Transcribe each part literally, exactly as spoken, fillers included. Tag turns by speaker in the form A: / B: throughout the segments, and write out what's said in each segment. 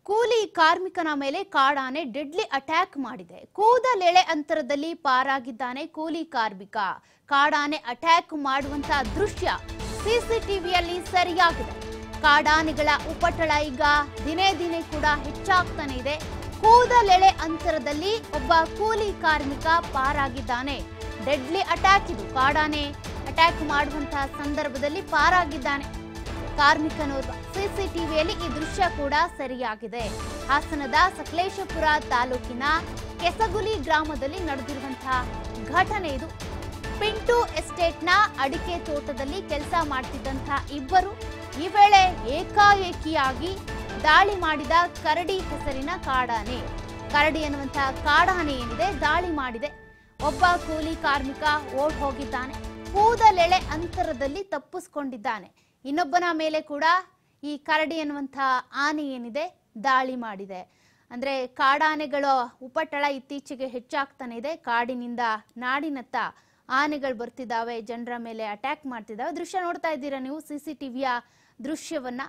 A: ಕೂಲಿ ಕಾರ್ಮಿಕನ ಮೇಲೆ ಕಾಡಾನೆ ಡೆಡ್ಲಿ ಅಟ್ಯಾಕ್ ಮಾಡಿದೆ. ಕೂದಲೆಳೆ ಅಂತರದಲ್ಲಿ ಪಾರಾಗಿದ್ದಾನೆ ಕೂಲಿ ಕಾರ್ಮಿಕ. ಕಾಡಾನೆ ಅಟ್ಯಾಕ್ ಮಾಡುವಂತ ದೃಶ್ಯ ಸಿಸಿಟಿವಿಯಲ್ಲಿ ಸೆರೆಯಾಗಿದೆ. ಕಾಡಾನೆಗಳ ಉಪಟಳ ಈಗ ದಿನೇ ದಿನೇ ಕೂಡ ಹೆಚ್ಚಾಗ್ತಾನೆ ಇದೆ. ಕೂದಲೆಳೆ ಅಂತರದಲ್ಲಿ ಒಬ್ಬ ಕೂಲಿ ಕಾರ್ಮಿಕ ಪಾರಾಗಿದ್ದಾನೆ. ಡೆಡ್ಲಿ ಅಟ್ಯಾಕ್ ಇದು. ಕಾಡಾನೆ ಅಟ್ಯಾಕ್ ಮಾಡುವಂತಹ ಸಂದರ್ಭದಲ್ಲಿ ಪಾರಾಗಿದ್ದಾನೆ ಕಾರ್ಮಿಕನೋರ್ವ. ಸಿಸಿಟಿವಿಯಲ್ಲಿ ಈ ದೃಶ್ಯ ಕೂಡ ಸೆರೆಯಾಗಿದೆ. ಹಾಸನದ ಸಕಲೇಶಪುರ ತಾಲೂಕಿನ ಕೆಸಗುಲಿ ಗ್ರಾಮದಲ್ಲಿ ನಡೆದಿರುವಂತಹ ಘಟನೆ ಇದು. ಪಿಂಟು ಎಸ್ಟೇಟ್ನ ಅಡಿಕೆ ತೋಟದಲ್ಲಿ ಕೆಲಸ ಮಾಡ್ತಿದ್ದಂತಹ ಇಬ್ಬರು ಈ ವೇಳೆ ಏಕಾಏಕಿಯಾಗಿ ದಾಳಿ ಮಾಡಿದ ಕರಡಿ ಹೆಸರಿನ ಕಾಡಾನೆ ಕರಡಿ ಎನ್ನುವಂತಹ ಕಾಡಾನೆ ಏನಿದೆ ದಾಳಿ ಮಾಡಿದೆ. ಒಬ್ಬ ಕೂಲಿ ಕಾರ್ಮಿಕ ಓಡ್ ಹೋಗಿದ್ದಾನೆ. ಕೂದಲೆಳೆ ಅಂತರದಲ್ಲಿ ತಪ್ಪಿಸ್ಕೊಂಡಿದ್ದಾನೆ. ಇನ್ನೊಬ್ಬನ ಮೇಲೆ ಕೂಡ ಈ ಕರಡಿ ಎನ್ನುವಂತಹ ಆನೆ ಏನಿದೆ ದಾಳಿ ಮಾಡಿದೆ. ಅಂದ್ರೆ ಕಾಡಾನೆಗಳ ಉಪಟಳ ಇತ್ತೀಚೆಗೆ ಹೆಚ್ಚಾಗ್ತಾನೆ ಇದೆ. ಕಾಡಿನಿಂದ ನಾಡಿನತ್ತ ಆನೆಗಳು ಬರ್ತಿದ್ದಾವೆ, ಜನರ ಮೇಲೆ ಅಟ್ಯಾಕ್ ಮಾಡ್ತಿದ್ದಾವೆ. ದೃಶ್ಯ ನೋಡ್ತಾ ಇದ್ದೀರಾ ನೀವು ಸಿಸಿಟಿವಿಯ ದೃಶ್ಯವನ್ನ.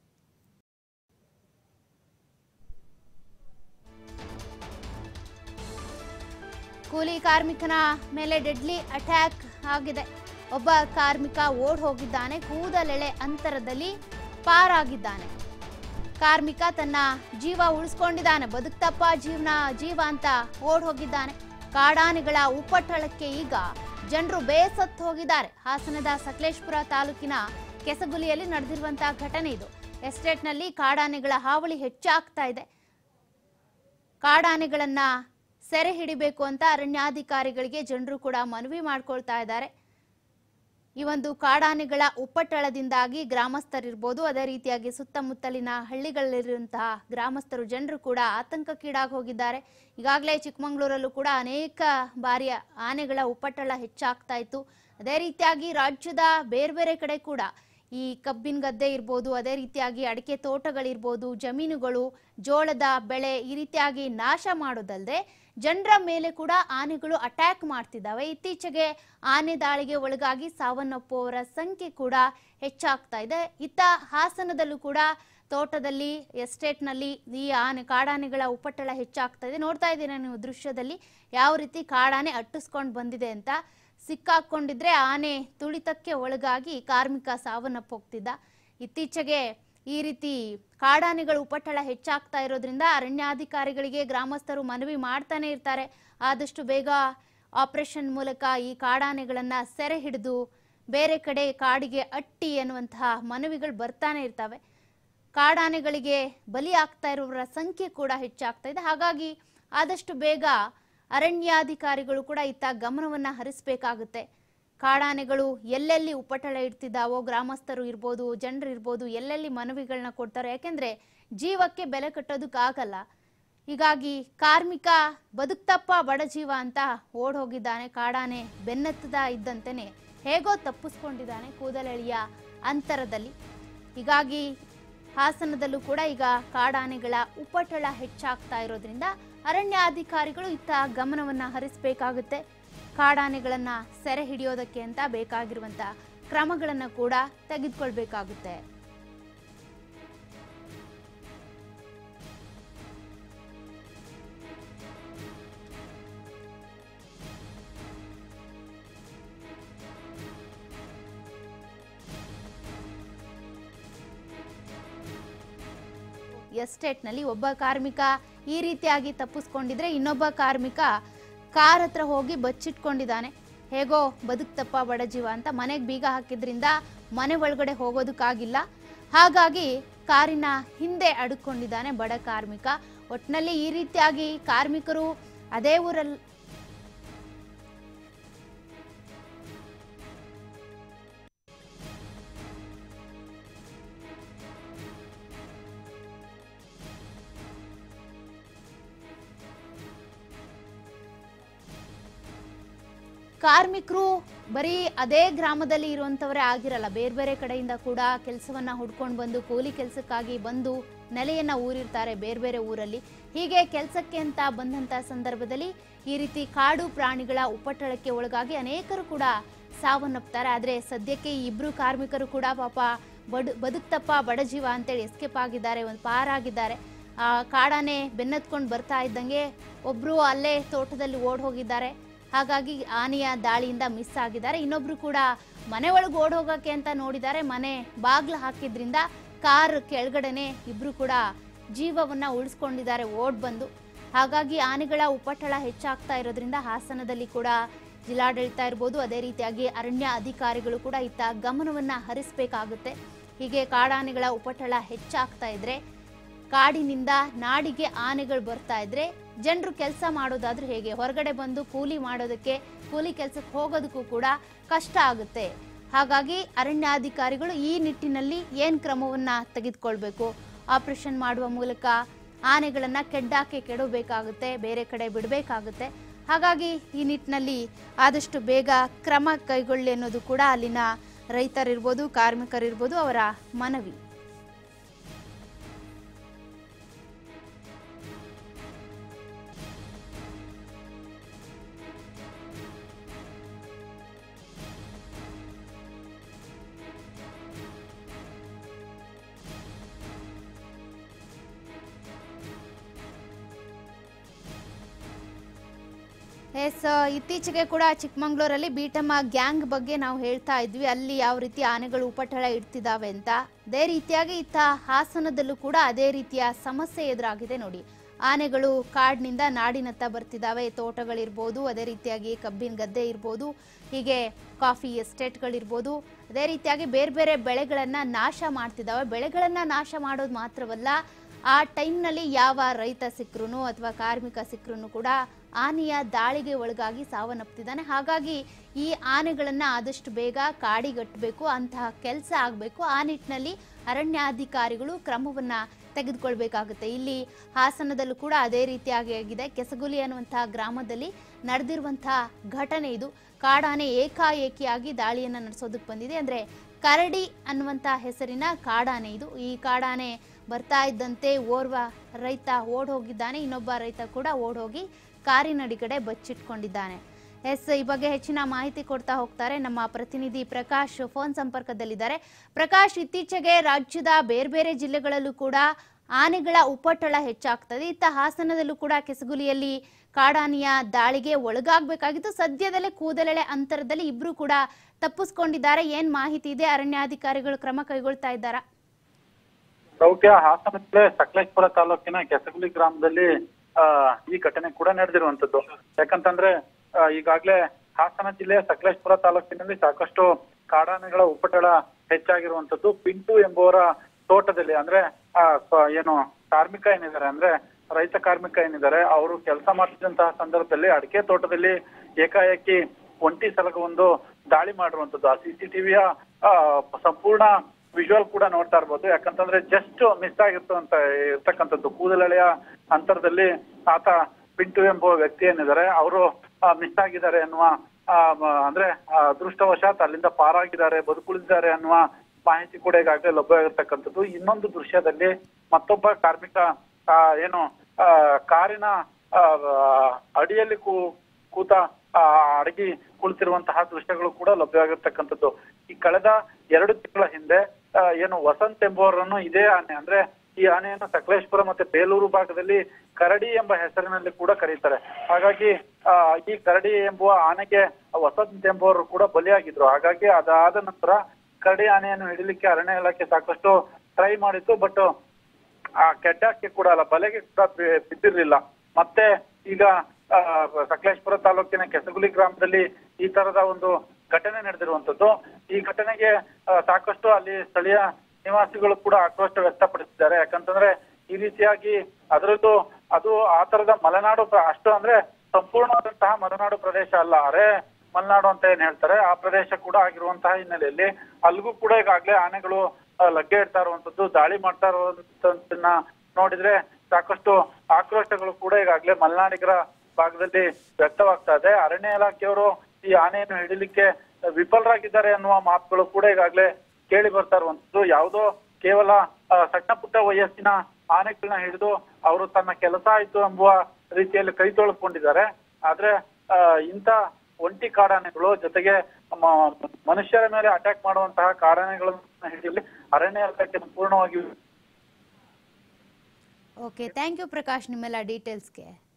A: ಕೂಲಿ ಕಾರ್ಮಿಕನ ಮೇಲೆ ಡೆಡ್ಲಿ ಅಟ್ಯಾಕ್ ಆಗಿದೆ. ಒಬ್ಬ ಕಾರ್ಮಿಕ ಓಡ್ ಹೋಗಿದ್ದಾನೆ. ಕೂದಲೆಳೆ ಅಂತರದಲ್ಲಿ ಪಾರಾಗಿದ್ದಾನೆ. ಕಾರ್ಮಿಕ ತನ್ನ ಜೀವ ಉಳಿಸ್ಕೊಂಡಿದ್ದಾನೆ. ಬದುಕ್ತಪ್ಪ ಜೀವನ ಜೀವ ಅಂತ ಓಡ್ ಹೋಗಿದ್ದಾನೆ. ಕಾಡಾನೆಗಳ ಉಪಟಳಕ್ಕೆ ಈಗ ಜನರು ಬೇಸತ್ತು ಹೋಗಿದ್ದಾರೆ. ಹಾಸನದ ಸಕಲೇಶಪುರ ತಾಲೂಕಿನ ಕೆಸಗುಲಿಯಲ್ಲಿ ನಡೆದಿರುವಂತಹ ಘಟನೆ ಇದು. ಎಸ್ಟೇಟ್ನಲ್ಲಿ ಕಾಡಾನೆಗಳ ಹಾವಳಿ ಹೆಚ್ಚಾಗ್ತಾ ಇದೆ. ಕಾಡಾನೆಗಳನ್ನ ಸೆರೆ ಹಿಡಿಬೇಕು ಅಂತ ಅರಣ್ಯಾಧಿಕಾರಿಗಳಿಗೆ ಜನರು ಕೂಡ ಮನವಿ ಮಾಡ್ಕೊಳ್ತಾ ಇದ್ದಾರೆ. ಈ ಒಂದು ಕಾಡಾನೆಗಳ ಉಪಟಳದಿಂದಾಗಿ ಗ್ರಾಮಸ್ಥರಿರ್ಬೋದು, ಅದೇ ರೀತಿಯಾಗಿ ಸುತ್ತಮುತ್ತಲಿನ ಹಳ್ಳಿಗಳಲ್ಲಿರುವಂತಹ ಗ್ರಾಮಸ್ಥರು ಜನರು ಕೂಡ ಆತಂಕಕ್ಕೀಡಾಗಿ ಹೋಗಿದ್ದಾರೆ. ಈಗಾಗಲೇ ಚಿಕ್ಕಮಗಳೂರಲ್ಲೂ ಕೂಡ ಅನೇಕ ಬಾರಿಯ ಆನೆಗಳ ಉಪಟಳ ಹೆಚ್ಚಾಗ್ತಾ ಇತ್ತು. ಅದೇ ರೀತಿಯಾಗಿ ರಾಜ್ಯದ ಬೇರೆ ಬೇರೆ ಕಡೆ ಕೂಡ ಈ ಕಬ್ಬಿನ ಗದ್ದೆ ಇರ್ಬೋದು, ಅದೇ ರೀತಿಯಾಗಿ ಅಡಿಕೆ ತೋಟಗಳಿರ್ಬೋದು, ಜಮೀನುಗಳು, ಜೋಳದ ಬೆಳೆ ಈ ರೀತಿಯಾಗಿ ನಾಶ ಮಾಡೋದಲ್ಲದೆ ಜನರ ಮೇಲೆ ಕೂಡ ಆನೆಗಳು ಅಟ್ಯಾಕ್ ಮಾಡ್ತಿದ್ದಾವೆ. ಇತ್ತೀಚೆಗೆ ಆನೆ ದಾಳಿಗೆ ಒಳಗಾಗಿ ಸಾವನ್ನಪ್ಪುವವರ ಸಂಖ್ಯೆ ಕೂಡ ಹೆಚ್ಚಾಗ್ತಾ ಇದೆ. ಇತ್ತ ಹಾಸನದಲ್ಲೂ ಕೂಡ ತೋಟದಲ್ಲಿ ಎಸ್ಟೇಟ್ನಲ್ಲಿ ಈ ಆನೆ ಕಾಡಾನೆಗಳ ಉಪಟಳ ಹೆಚ್ಚಾಗ್ತಾ ಇದೆ. ನೋಡ್ತಾ ಇದ್ದೀರಾ ನೀವು ದೃಶ್ಯದಲ್ಲಿ ಯಾವ ರೀತಿ ಕಾಡಾನೆ ಅಟ್ಟಿಸ್ಕೊಂಡು ಬಂದಿದೆ ಅಂತ. ಸಿಕ್ಕಾಕೊಂಡಿದ್ರೆ ಆನೆ ತುಳಿತಕ್ಕೆ ಒಳಗಾಗಿ ಕಾರ್ಮಿಕ ಸಾವನ್ನಪ್ಪೋಗ್ತಿದ್ದ. ಇತ್ತೀಚೆಗೆ ಈ ರೀತಿ ಕಾಡಾನೆಗಳ ಉಪಟಳ ಹೆಚ್ಚಾಗ್ತಾ ಇರೋದ್ರಿಂದ ಅರಣ್ಯಾಧಿಕಾರಿಗಳಿಗೆ ಗ್ರಾಮಸ್ಥರು ಮನವಿ ಮಾಡ್ತಾನೆ ಇರ್ತಾರೆ. ಆದಷ್ಟು ಬೇಗ ಆಪರೇಷನ್ ಮೂಲಕ ಈ ಕಾಡಾನೆಗಳನ್ನ ಸೆರೆ ಹಿಡಿದು ಬೇರೆ ಕಡೆ ಕಾಡಿಗೆ ಅಟ್ಟಿ ಎನ್ನುವಂತಹ ಮನವಿಗಳು ಬರ್ತಾನೆ ಇರ್ತವೆ. ಕಾಡಾನೆಗಳಿಗೆ ಬಲಿ ಆಗ್ತಾ ಇರೋರ ಸಂಖ್ಯೆ ಕೂಡ ಹೆಚ್ಚಾಗ್ತಾ ಇದೆ. ಹಾಗಾಗಿ ಆದಷ್ಟು ಬೇಗ ಅರಣ್ಯಾಧಿಕಾರಿಗಳು ಕೂಡ ಇತ್ತ ಗಮನವನ್ನ ಹರಿಸಬೇಕಾಗುತ್ತೆ. ಕಾಡಾನೆಗಳು ಎಲ್ಲೆಲ್ಲಿ ಉಪಟಳ ಇಡ್ತಿದ್ದಾವೋ ಗ್ರಾಮಸ್ಥರು ಇರ್ಬೋದು, ಜನರು ಇರ್ಬೋದು, ಎಲ್ಲೆಲ್ಲಿ ಮನವಿಗಳನ್ನ ಕೊಡ್ತಾರೋ. ಯಾಕೆಂದ್ರೆ ಜೀವಕ್ಕೆ ಬೆಲೆ ಕಟ್ಟೋದಕ್ಕಾಗಲ್ಲ. ಹೀಗಾಗಿ ಕಾರ್ಮಿಕ ಬದುಕ್ತಪ್ಪ ಬಡಜೀವ ಅಂತ ಓಡ್ ಹೋಗಿದ್ದಾನೆ. ಕಾಡಾನೆ ಬೆನ್ನತ್ತದ ಇದ್ದಂತೆನೆ ಹೇಗೋ ತಪ್ಪಿಸ್ಕೊಂಡಿದ್ದಾನೆ ಕೂದಲೆಳೆಯ ಅಂತರದಲ್ಲಿ. ಹೀಗಾಗಿ ಹಾಸನದಲ್ಲೂ ಕೂಡ ಈಗ ಕಾಡಾನೆಗಳ ಉಪಟಳ ಹೆಚ್ಚಾಗ್ತಾ ಇರೋದ್ರಿಂದ ಅರಣ್ಯಾಧಿಕಾರಿಗಳು ಇತ್ತ ಗಮನವನ್ನ ಹರಿಸಬೇಕಾಗುತ್ತೆ. ಕಾಡಾನೆಗಳನ್ನ ಸೆರೆ ಹಿಡಿಯೋದಕ್ಕೆ ಅಂತ ಬೇಕಾಗಿರುವಂತ ಕ್ರಮಗಳನ್ನ ಕೂಡ ತೆಗೆದುಕೊಳ್ಬೇಕಾಗುತ್ತೆ. ಎಸ್ಟೇಟ್ನಲ್ಲಿ ಒಬ್ಬ ಕಾರ್ಮಿಕ ಈ ರೀತಿಯಾಗಿ ತಪ್ಪಿಸ್ಕೊಂಡಿದ್ರೆ ಇನ್ನೊಬ್ಬ ಕಾರ್ಮಿಕ ಕಾರ್ ಹತ್ರ ಹೋಗಿ ಬಚ್ಚಿಟ್ಕೊಂಡಿದ್ದಾನೆ. ಹೇಗೋ ಬದುಕ್ತಪ್ಪ ಬಡಜೀವ ಅಂತ ಮನೆಗೆ ಬೀಗ ಹಾಕಿದ್ರಿಂದ ಮನೆ ಒಳಗಡೆ ಹೋಗೋದಕ್ಕಾಗಿಲ್ಲ. ಹಾಗಾಗಿ ಕಾರಿನ ಹಿಂದೆ ಅಡ್ಕೊಂಡಿದ್ದಾನೆ ಬಡ ಕಾರ್ಮಿಕ. ಒಟ್ಟಿನಲ್ಲಿ ಈ ರೀತಿಯಾಗಿ ಕಾರ್ಮಿಕರು ಅದೇ ಊರಲ್ಲಿ ಕಾರ್ಮಿಕರು ಬರೀ ಅದೇ ಗ್ರಾಮದಲ್ಲಿ ಇರುವಂತವರೇ ಆಗಿರಲ್ಲ. ಬೇರೆ ಬೇರೆ ಕಡೆಯಿಂದ ಕೂಡ ಕೆಲಸವನ್ನ ಹುಡ್ಕೊಂಡು ಬಂದು ಕೂಲಿ ಕೆಲಸಕ್ಕಾಗಿ ಬಂದು ನೆಲೆಯನ್ನ ಊರಿರ್ತಾರೆ ಬೇರೆ ಬೇರೆ ಊರಲ್ಲಿ. ಹೀಗೆ ಕೆಲಸಕ್ಕೆ ಅಂತ ಬಂದಂತ ಸಂದರ್ಭದಲ್ಲಿ ಈ ರೀತಿ ಕಾಡು ಪ್ರಾಣಿಗಳ ಉಪಟಳಕ್ಕೆ ಒಳಗಾಗಿ ಅನೇಕರು ಕೂಡ ಸಾವನ್ನಪ್ತಾರೆ. ಆದ್ರೆ ಸದ್ಯಕ್ಕೆ ಈ ಇಬ್ರು ಕಾರ್ಮಿಕರು ಕೂಡ ಪಾಪ ಬಡ ಬದುಕ್ತಪ್ಪ ಬಡಜೀವ ಅಂತೇಳಿ ಎಸ್ಕೇಪ್ ಆಗಿದ್ದಾರೆ, ಒಂದು ಪಾರಾಗಿದ್ದಾರೆ. ಆ ಕಾಡಾನೆ ಬೆನ್ನತ್ಕೊಂಡು ಬರ್ತಾ ಇದ್ದಂಗೆ ಒಬ್ರು ಅಲ್ಲೇ ತೋಟದಲ್ಲಿ ಓಡ್ ಹೋಗಿದ್ದಾರೆ. ಹಾಗಾಗಿ ಆನೆಯ ದಾಳಿಯಿಂದ ಮಿಸ್ ಆಗಿದ್ದಾರೆ. ಇನ್ನೊಬ್ರು ಕೂಡ ಮನೆ ಒಳಗೆ ಓಡ್ ಹೋಗಕ್ಕೆ ಅಂತ ನೋಡಿದ್ದಾರೆ. ಮನೆ ಬಾಗ್ಲು ಹಾಕಿದ್ರಿಂದ ಕಾರ್ ಕೆಳಗಡೆನೆ ಇಬ್ರು ಕೂಡ ಜೀವವನ್ನ ಉಳಿಸ್ಕೊಂಡಿದ್ದಾರೆ ಓಡ್ ಬಂದು. ಹಾಗಾಗಿ ಆನೆಗಳ ಉಪಟಳ ಹೆಚ್ಚಾಗ್ತಾ ಇರೋದ್ರಿಂದ ಹಾಸನದಲ್ಲಿ ಕೂಡ ಜಿಲ್ಲಾಡಳಿತ ಇರ್ಬೋದು, ಅದೇ ರೀತಿಯಾಗಿ ಅರಣ್ಯ ಅಧಿಕಾರಿಗಳು ಕೂಡ ಇತ್ತ ಗಮನವನ್ನ ಹರಿಸಬೇಕಾಗುತ್ತೆ. ಹೀಗೆ ಕಾಡಾನೆಗಳ ಉಪಟಳ ಹೆಚ್ಚಾಗ್ತಾ ಇದ್ರೆ, ಕಾಡಿನಿಂದ ನಾಡಿಗೆ ಆನೆಗಳು ಬರ್ತಾ ಇದ್ರೆ ಜನರು ಕೆಲಸ ಮಾಡೋದಾದ್ರೂ ಹೇಗೆ? ಹೊರಗಡೆ ಬಂದು ಕೂಲಿ ಮಾಡೋದಕ್ಕೆ, ಕೂಲಿ ಕೆಲಸಕ್ಕೆ ಹೋಗೋದಕ್ಕೂ ಕೂಡ ಕಷ್ಟ ಆಗುತ್ತೆ. ಹಾಗಾಗಿ ಅರಣ್ಯಾಧಿಕಾರಿಗಳು ಈ ನಿಟ್ಟಿನಲ್ಲಿ ಏನ್ ಕ್ರಮವನ್ನ ತೆಗೆದುಕೊಳ್ಬೇಕು? ಆಪರೇಷನ್ ಮಾಡುವ ಮೂಲಕ ಆನೆಗಳನ್ನ ಕೆಡ್ಡಾಕೆ ಕೆಡಬೇಕಾಗುತ್ತೆ, ಬೇರೆ ಕಡೆ ಬಿಡಬೇಕಾಗುತ್ತೆ. ಹಾಗಾಗಿ ಈ ನಿಟ್ಟಿನಲ್ಲಿ ಆದಷ್ಟು ಬೇಗ ಕ್ರಮ ಕೈಗೊಳ್ಳಿ ಅನ್ನೋದು ಕೂಡ ಅಲ್ಲಿನ ರೈತರಿರ್ಬೋದು, ಕಾರ್ಮಿಕರಿರ್ಬೋದು ಅವರ ಮನವಿ. ಎಸ್, ಇತ್ತೀಚೆಗೆ ಕೂಡ ಚಿಕ್ಕಮಂಗ್ಳೂರಲ್ಲಿ ಬೀಟಮ್ಮ ಗ್ಯಾಂಗ್ ಬಗ್ಗೆ ನಾವು ಹೇಳ್ತಾ ಇದ್ವಿ, ಅಲ್ಲಿ ಯಾವ ರೀತಿ ಆನೆಗಳು ಉಪಟಳ ಇಡ್ತಿದ್ದಾವೆ ಅಂತ. ಅದೇ ರೀತಿಯಾಗಿ ಇತ್ತ ಹಾಸನದಲ್ಲೂ ಕೂಡ ಅದೇ ರೀತಿಯ ಸಮಸ್ಯೆ ಎದುರಾಗಿದೆ ನೋಡಿ. ಆನೆಗಳು ಕಾಡಿನಿಂದ ನಾಡಿನತ್ತ ಬರ್ತಿದ್ದಾವೆ. ತೋಟಗಳಿರ್ಬೋದು, ಅದೇ ರೀತಿಯಾಗಿ ಕಬ್ಬಿನ ಗದ್ದೆ ಇರ್ಬೋದು, ಹೀಗೆ ಕಾಫಿ ಎಸ್ಟೇಟ್ಗಳಿರ್ಬೋದು, ಅದೇ ರೀತಿಯಾಗಿ ಬೇರೆ ಬೇರೆ ಬೆಳೆಗಳನ್ನ ನಾಶ ಮಾಡ್ತಿದ್ದಾವೆ. ಬೆಳೆಗಳನ್ನ ನಾಶ ಮಾಡೋದು ಮಾತ್ರವಲ್ಲ, ಆ ಟೈಮ್ನಲ್ಲಿ ಯಾವ ರೈತ ಸಿಕ್ಕರೂ ಅಥವಾ ಕಾರ್ಮಿಕ ಸಿಕ್ಕರೂ ಕೂಡ ಆನೆಯ ದಾಳಿಗೆ ಒಳಗಾಗಿ ಸಾವನ್ನಪ್ತಿದ್ದಾನೆ. ಹಾಗಾಗಿ ಈ ಆನೆಗಳನ್ನ ಆದಷ್ಟು ಬೇಗ ಕಾಡಿಗಟ್ಟಬೇಕು, ಅಂತಹ ಕೆಲಸ ಆಗಬೇಕು. ಆ ನಿಟ್ಟಿನಲ್ಲಿ ಅರಣ್ಯಾಧಿಕಾರಿಗಳು ಕ್ರಮವನ್ನ ತೆಗೆದುಕೊಳ್ಬೇಕಾಗುತ್ತೆ. ಇಲ್ಲಿ ಹಾಸನದಲ್ಲೂ ಕೂಡ ಅದೇ ರೀತಿಯಾಗಿ ಆಗಿದೆ. ಕೆಸಗುಲಿ ಅನ್ನುವಂತಹ ಗ್ರಾಮದಲ್ಲಿ ನಡೆದಿರುವಂತಹ ಘಟನೆ ಇದು. ಕಾಡಾನೆ ಏಕಾಏಕಿಯಾಗಿ ದಾಳಿಯನ್ನ ನಡೆಸೋದಕ್ಕೆ ಬಂದಿದೆ. ಅಂದ್ರೆ ಕರಡಿ ಅನ್ನುವಂಥ ಹೆಸರಿನ ಕಾಡಾನೆ ಇದು. ಈ ಕಾಡಾನೆ ಬರ್ತಾ ಇದ್ದಂತೆ ಓರ್ವ ರೈತ ಓಡ್ ಹೋಗಿದ್ದಾನೆ, ಇನ್ನೊಬ್ಬ ರೈತ ಕೂಡ ಓಡ್ ಹೋಗಿ ಕಾರಿನಡಿಗಡೆ ಬಚ್ಚಿಟ್ಕೊಂಡಿದ್ದಾನೆ. ಎಸ್, ಈ ಬಗ್ಗೆ ಹೆಚ್ಚಿನ ಮಾಹಿತಿ ಕೊಡ್ತಾ ಹೋಗ್ತಾರೆ ನಮ್ಮ ಪ್ರತಿನಿಧಿ ಪ್ರಕಾಶ್, ಫೋನ್ ಸಂಪರ್ಕದಲ್ಲಿದ್ದಾರೆ. ಪ್ರಕಾಶ್, ಇತ್ತೀಚೆಗೆ ರಾಜ್ಯದ ಬೇರೆ ಬೇರೆ ಜಿಲ್ಲೆಗಳಲ್ಲೂ ಕೂಡ ಆನೆಗಳ ಉಪಟಳ ಹೆಚ್ಚಾಗ್ತದೆ. ಇತ್ತ ಹಾಸನದಲ್ಲೂ ಕೂಡ ಕೆಸಗುಲಿಯಲ್ಲಿ ಕಾಡಾನೆಯ ದಾಳಿಗೆ ಒಳಗಾಗಬೇಕಾಗಿತ್ತು. ಸದ್ಯದಲ್ಲೇ ಕೂದಲೆಳೆ ಅಂತರದಲ್ಲಿ ಇಬ್ರು ಕೂಡ ತಪ್ಪಿಸ್ಕೊಂಡಿದ್ದಾರೆ. ಏನ್ ಮಾಹಿತಿ ಇದೆ? ಅರಣ್ಯಾಧಿಕಾರಿಗಳು ಕ್ರಮ ಕೈಗೊಳ್ತಾ ಇದ್ದಾರಾ?
B: ಸೌಖ್ಯ ಹಾಸನ ಜಿಲ್ಲೆ ಸಕಲೇಶಪುರ ತಾಲೂಕಿನ ಕೆಸಗುಲಿ ಗ್ರಾಮದಲ್ಲಿ ಆ ಈ ಘಟನೆ ಕೂಡ ನಡೆದಿರುವಂತದ್ದು. ಯಾಕಂತಂದ್ರೆ ಈಗಾಗಲೇ ಹಾಸನ ಜಿಲ್ಲೆಯ ಸಕಲೇಶಪುರ ತಾಲೂಕಿನಲ್ಲಿ ಸಾಕಷ್ಟು ಕಾಡಾನೆಗಳ ಉಪಟಳ ಹೆಚ್ಚಾಗಿರುವಂತದ್ದು. ಪಿಂಟು ಎಂಬುವರ ತೋಟದಲ್ಲಿ, ಅಂದ್ರೆ ಆ ಏನು ಕಾರ್ಮಿಕ ಏನಿದ್ದಾರೆ, ಅಂದ್ರೆ ರೈತ ಕಾರ್ಮಿಕ ಏನಿದ್ದಾರೆ, ಅವರು ಕೆಲಸ ಮಾಡ್ತಿದ್ದಂತಹ ಸಂದರ್ಭದಲ್ಲಿ ಅಡಿಕೆ ತೋಟದಲ್ಲಿ ಏಕಾಏಕಿ ಒಂಟಿ ಸಲಗವೊಂದು ದಾಳಿ ಮಾಡಿರುವಂತದ್ದು. ಆ ಸಿಸಿಟಿವಿಯ ಸಂಪೂರ್ಣ ವಿಜುವಲ್ ಕೂಡ ನೋಡ್ತಾ ಇರ್ಬೋದು. ಯಾಕಂತಂದ್ರೆ ಜಸ್ಟ್ ಮಿಸ್ ಆಗಿತ್ತು ಅಂತ ಇರ್ತಕ್ಕಂಥದ್ದು. ಕೂದಲೆಳೆಯ ಅಂತರದಲ್ಲಿ ಆತ ಪಿಂಟು ಎಂಬುವ ವ್ಯಕ್ತಿ ಏನಿದ್ದಾರೆ ಅವರು ಮಿಸ್ ಆಗಿದ್ದಾರೆ ಅನ್ನುವ ಅಂದ್ರೆ ಅದೃಷ್ಟವಶಾತ್ ಅಲ್ಲಿಂದ ಪಾರಾಗಿದ್ದಾರೆ, ಬದುಕುಳಿದಿದ್ದಾರೆ ಅನ್ನುವ ಮಾಹಿತಿ ಕೂಡ ಈಗಾಗಲೇ ಲಭ್ಯವಾಗಿರ್ತಕ್ಕಂಥದ್ದು. ಇನ್ನೊಂದು ದೃಶ್ಯದಲ್ಲಿ ಮತ್ತೊಬ್ಬ ಕಾರ್ಮಿಕ ಏನು ಕಾರಿನ ಅಡಿಯಲ್ಲಿ ಕೂ ಕೂತ ಅಡಗಿ ಕುಳಿತಿರುವಂತಹ ದೃಶ್ಯಗಳು ಕೂಡ ಲಭ್ಯವಾಗಿರ್ತಕ್ಕಂಥದ್ದು. ಈ ಕಳೆದ ಎರಡು ತಿಂಗಳ ಹಿಂದೆ ಏನು ವಸಂತ್ ಎಂಬುವರನ್ನು ಇದೇ ಆನೆ, ಅಂದ್ರೆ ಈ ಆನೆಯನ್ನು ಸಕಲೇಶಪುರ ಮತ್ತೆ ಬೇಲೂರು ಭಾಗದಲ್ಲಿ ಕರಡಿ ಎಂಬ ಹೆಸರಿನಲ್ಲಿ ಕೂಡ ಕರೀತಾರೆ. ಹಾಗಾಗಿ ಆ ಈ ಕರಡಿ ಎಂಬುವ ಆನೆಗೆ ವಸಂತ್ ಎಂಬುವರು ಕೂಡ ಬಲಿಯಾಗಿದ್ರು. ಹಾಗಾಗಿ ಅದಾದ ನಂತರ ಕರಡಿ ಆನೆಯನ್ನು ಹಿಡಿಲಿಕ್ಕೆ ಅರಣ್ಯ ಇಲಾಖೆ ಸಾಕಷ್ಟು ಟ್ರೈ ಮಾಡಿತ್ತು. ಬಟ್ ಆ ಕೆಡ್ಡಕ್ಕೆ ಕೂಡ ಅಲ್ಲ, ಬಲೆಗೆ ಕೂಡ ಬಿದ್ದಿರ್ಲಿಲ್ಲ. ಮತ್ತೆ ಈಗ ಸಕಲೇಶಪುರ ತಾಲೂಕಿನ ಕೆಸಗುಲಿ ಗ್ರಾಮದಲ್ಲಿ ಈ ತರದ ಒಂದು ಘಟನೆ ನಡೆದಿರುವಂತದ್ದು. ಈ ಘಟನೆಗೆ ಸಾಕಷ್ಟು ಅಲ್ಲಿ ಸ್ಥಳೀಯ ನಿವಾಸಿಗಳು ಕೂಡ ಆಕ್ರೋಶ ವ್ಯಕ್ತಪಡಿಸಿದ್ದಾರೆ. ಯಾಕಂತಂದ್ರೆ ಈ ರೀತಿಯಾಗಿ ಅದರದ್ದು ಅದು ಆ ತರದ ಮಲೆನಾಡು, ಅಷ್ಟು ಅಂದ್ರೆ ಸಂಪೂರ್ಣವಾದಂತಹ ಮಲೆನಾಡು ಪ್ರದೇಶ ಅಲ್ಲ, ಅರೆ ಮಲೆನಾಡು ಅಂತ ಏನ್ ಹೇಳ್ತಾರೆ ಆ ಪ್ರದೇಶ ಕೂಡ ಆಗಿರುವಂತಹ ಹಿನ್ನೆಲೆಯಲ್ಲಿ ಅಲ್ಲಿಗೂ ಕೂಡ ಈಗಾಗಲೇ ಆನೆಗಳು ಲಗ್ಗೆ ಇಡ್ತಾ ಇರುವಂತದ್ದು, ದಾಳಿ ಮಾಡ್ತಾ ಇರುವಂತದ್ದನ್ನ ನೋಡಿದ್ರೆ ಸಾಕಷ್ಟು ಆಕ್ರೋಶಗಳು ಕೂಡ ಈಗಾಗಲೇ ಮಲೆನಾಡಿಗರ ಭಾಗದಲ್ಲಿ ವ್ಯಕ್ತವಾಗ್ತಾ ಇದೆ. ಅರಣ್ಯ ಇಲಾಖೆಯವರು ಈ ಆನೆಯನ್ನು ಹಿಡಿಲಿಕ್ಕೆ ವಿಫಲರಾಗಿದ್ದಾರೆ ಅನ್ನುವ ಮಾತುಗಳು ಕೂಡ ಈಗಾಗಲೇ ಕೇಳಿ ಬರ್ತಾ ಇರುವಂತದ್ದು. ಯಾವುದೋ ಕೇವಲ ಸಣ್ಣ ಪುಟ್ಟ ವಯಸ್ಸಿನ ಆನೆಗಳನ್ನ ಹಿಡಿದು ಅವರು ತನ್ನ ಕೆಲಸ ಆಯ್ತು ಎಂಬುವ ರೀತಿಯಲ್ಲಿ ಕೈ ತೊಳ್ಕೊಂಡಿದ್ದಾರೆ. ಆದ್ರೆ ಇಂಥ ಒಂಟಿ ಕಾಡಾನೆಗಳು ಜೊತೆಗೆ ಮನುಷ್ಯರ ಮೇಲೆ ಅಟ್ಯಾಕ್ ಮಾಡುವಂತಹ ಕಾಡಾನೆಗಳನ್ನ ಹಿಡಿಯಲಿ ಅರಣ್ಯ ಇಲಾಖೆ ಸಂಪೂರ್ಣವಾಗಿ
A: ಓಕೆ, ಥ್ಯಾಂಕ್ ಯು ಪ್ರಕಾಶ್ ನಿಮ್ಮೆಲ್ಲ ಡೀಟೇಲ್ಸ್ಗೆ.